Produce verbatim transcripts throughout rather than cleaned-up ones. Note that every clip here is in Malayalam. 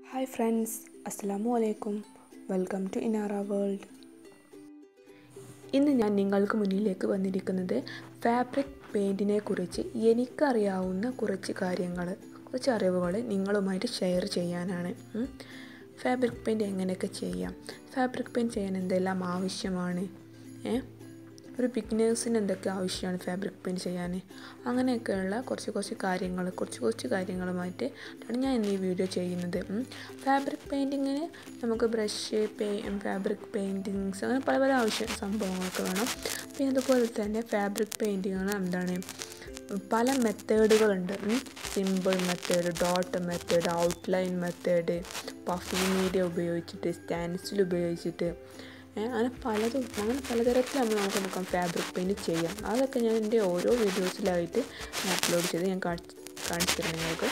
Hi friends, Assalamu alaikum. Welcome to Inara World. ഇന്ന് ഞാൻ നിങ്ങൾക്ക് മുന്നിലേക്ക് വന്നിരിക്കുന്നത് ഫാബ്രിക് പെയിൻറ്റിനെ കുറിച്ച് എനിക്കറിയാവുന്ന കുറച്ച് കാര്യങ്ങൾ കുറച്ച് അറിവുകൾ നിങ്ങളുമായിട്ട് ഷെയർ ചെയ്യാനാണ്. ഫാബ്രിക് പെയിൻറ്റ് എങ്ങനെയൊക്കെ ചെയ്യാം, ഫാബ്രിക് പെയിൻറ്റ് ചെയ്യാൻ എന്തെല്ലാം ആവശ്യമാണ്, ഒരു ബിഗിനേഴ്സിന് എന്തൊക്കെ ആവശ്യമാണ് ഫാബ്രിക് പെയിൻറ്റ് ചെയ്യാൻ, അങ്ങനെയൊക്കെയുള്ള കുറച്ച് കുറച്ച് കാര്യങ്ങൾ കുറച്ച് കുറച്ച് കാര്യങ്ങളുമായിട്ട് ആണ് ഞാൻ ഇന്ന് ഈ വീഡിയോ ചെയ്യുന്നത്. ഫാബ്രിക് പെയിൻറ്റിങ്ങിന് നമുക്ക് ബ്രഷ് പെയ് ഫാബ്രിക് പെയിൻറ്റിങ്സ് അങ്ങനെ പല പല ആവശ്യ സംഭവങ്ങളൊക്കെ വേണം. പിന്നെ അതുപോലെ തന്നെ ഫാബ്രിക് പെയിൻറ്റിങ്ങുകൾ എന്താണ് പല മെത്തേഡുകളുണ്ട്. Simple method, dot method, outline method, puffing media ഉപയോഗിച്ചിട്ട്, സ്റ്റെൻസിൽ ഉപയോഗിച്ചിട്ട്, അങ്ങനെ പലതും അങ്ങനെ പലതരത്തിൽ നമ്മൾ നമുക്ക് നോക്കാം ഫാബ്രിക് പെയിൻറ്റ് ചെയ്യാം. അതൊക്കെ ഞാൻ എൻ്റെ ഓരോ വീഡിയോസിലായിട്ട് ഞാൻ അപ്ലോഡ് ചെയ്ത് ഞാൻ കാണിച്ചു തരാം നിങ്ങൾക്ക്.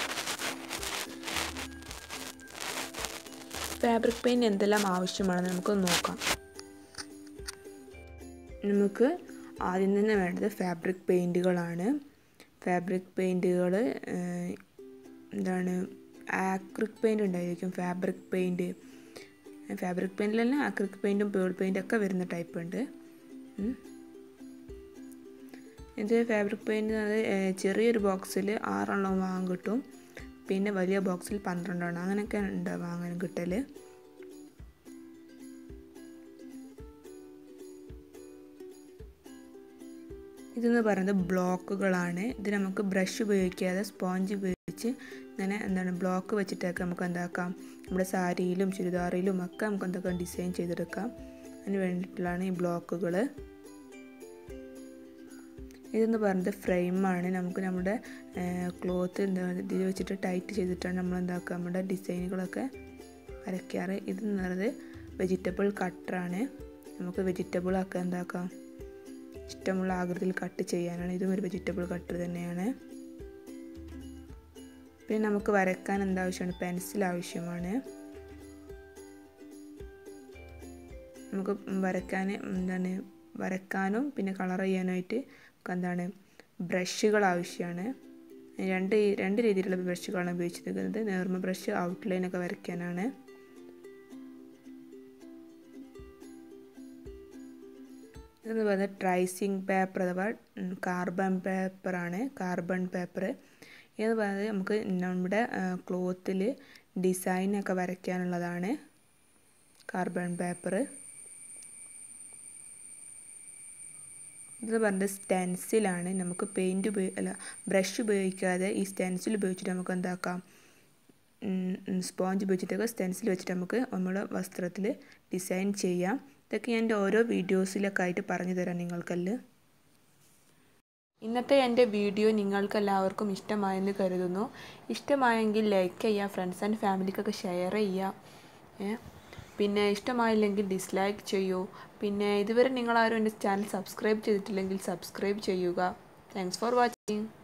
ഫാബ്രിക് പെയിൻറ്റ് എന്തെല്ലാം ആവശ്യമാണെന്ന് നമുക്ക് നോക്കാം. നമുക്ക് ആദ്യം തന്നെ വേണ്ടത് ഫാബ്രിക് പെയിൻറ്റുകളാണ്. ഫാബ്രിക് പെയിൻറ്റുകൾ എന്താണ് ആക്രിലിക് പെയിൻറ്റ് ഉണ്ടായിരിക്കും, ഫാബ്രിക് പെയിൻറ്റ് ഫാബ്രിക് പെയിൻറ്റിൽ തന്നെ ആക്രിലിക് പെയിൻറ്റും പേൾ പെയിൻറ്റൊക്കെ വരുന്ന ടൈപ്പ് ഉണ്ട്. ഇത് ഫാബ്രിക് പെയിൻറ്റ് അത് ചെറിയൊരു ബോക്സിൽ ആറെണ്ണം വാങ്ങാൻ കിട്ടും, പിന്നെ വലിയ ബോക്സിൽ പന്ത്രണ്ടെണ്ണം അങ്ങനെയൊക്കെ ഉണ്ട് വാങ്ങാൻ കിട്ടൽ. ഇതെന്ന് പറയുന്നത് ബ്ലോക്കുകളാണ്. ഇത് നമുക്ക് ബ്രഷ് ഉപയോഗിക്കാതെ സ്പോഞ്ച് ഉപയോഗിച്ച് ഇങ്ങനെ എന്താണ് ബ്ലോക്ക് വെച്ചിട്ടൊക്കെ നമുക്ക് എന്താക്കാം നമ്മുടെ സാരിയിലും ചുരിദാറിലും ഒക്കെ നമുക്ക് എന്തൊക്കെ ഡിസൈൻ ചെയ്തെടുക്കാം. അതിന് വേണ്ടിയിട്ടുള്ളതാണ് ഈ ബ്ലോക്കുകൾ. ഇതെന്ന് പറയുന്നത് ഫ്രെയിമാണ്. നമുക്ക് നമ്മുടെ ക്ലോത്ത് എന്താ ഇതിൽ വെച്ചിട്ട് ടൈറ്റ് ചെയ്തിട്ടാണ് നമ്മൾ എന്താക്കുക നമ്മുടെ ഡിസൈനുകളൊക്കെ വരയ്ക്കാറ്. ഇതെന്ന് പറയുന്നത് വെജിറ്റബിൾ കട്ടറാണ്. നമുക്ക് വെജിറ്റബിളൊക്കെ എന്താക്കാം ഇഷ്ടമുള്ള ആകൃതിയിൽ കട്ട് ചെയ്യാനാണ്. ഇതും ഒരു വെജിറ്റബിൾ കട്ടർ തന്നെയാണ്. പിന്നെ നമുക്ക് വരയ്ക്കാൻ എന്താവശ്യമാണ്, പെൻസിൽ ആവശ്യമാണ്. നമുക്ക് വരയ്ക്കാൻ എന്താണ് വരയ്ക്കാനും പിന്നെ കളർ ചെയ്യാനായിട്ട് നമുക്ക് എന്താണ് ബ്രഷുകൾ ആവശ്യമാണ്. രണ്ട് രണ്ട് രീതിയിലുള്ള ബ്രഷുകളാണ് ഉപയോഗിച്ചിരിക്കുന്നത്. നേർമ ബ്രഷ് ഔട്ട്ലൈനൊക്കെ വരയ്ക്കാനാണ്. ഇതെന്ന് പറയുന്നത് ട്രൈസിങ് പേപ്പർ അഥവാ കാർബൺ പേപ്പറാണ്. കാർബൺ പേപ്പർ ഇതെന്ന് പറയുന്നത് നമുക്ക് നമ്മുടെ ക്ലോത്തിൽ ഡിസൈനൊക്കെ വരയ്ക്കാനുള്ളതാണ് കാർബൺ പേപ്പർ. ഇതെന്ന് പറയുന്നത് സ്റ്റെൻസിലാണ്. നമുക്ക് പെയിൻറ്റ് ഉപയോഗി അല്ല ബ്രഷ് ഉപയോഗിക്കാതെ ഈ സ്റ്റെൻസിൽ ഉപയോഗിച്ചിട്ട് നമുക്ക് എന്താക്കാം സ്പോഞ്ച് ഉപയോഗിച്ചിട്ടൊക്കെ സ്റ്റെൻസിൽ വെച്ചിട്ട് നമുക്ക് നമ്മുടെ വസ്ത്രത്തിൽ ഡിസൈൻ ചെയ്യാം. ഇതൊക്കെ ഞാൻ എൻ്റെ ഓരോ വീഡിയോസിലൊക്കെ ആയിട്ട് പറഞ്ഞു തരാം നിങ്ങൾക്കല്ലേ. ഇന്നത്തെ എൻ്റെ വീഡിയോ നിങ്ങൾക്ക് എല്ലാവർക്കും ഇഷ്ടമായെന്ന് കരുതുന്നു. ഇഷ്ടമായെങ്കിൽ ലൈക്ക് ചെയ്യുക, ഫ്രണ്ട്സ് ആൻഡ് ഫാമിലിക്കൊക്കെ ഷെയർ ചെയ്യുക. പിന്നെ ഇഷ്ടമായില്ലെങ്കിൽ ഡിസ്ലൈക്ക് ചെയ്യൂ. പിന്നെ ഇതുവരെ നിങ്ങളാരും എൻ്റെ ചാനൽ സബ്സ്ക്രൈബ് ചെയ്തിട്ടില്ലെങ്കിൽ സബ്സ്ക്രൈബ് ചെയ്യുക. Thanks for watching.